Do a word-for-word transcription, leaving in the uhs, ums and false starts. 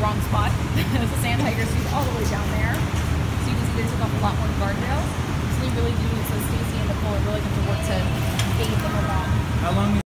wrong spot. The Sandtiger sees all the way down there. So you can see they took off a lot more guardrails. So they really do, so Stacy and Nicole are really going to work to aid them along. How long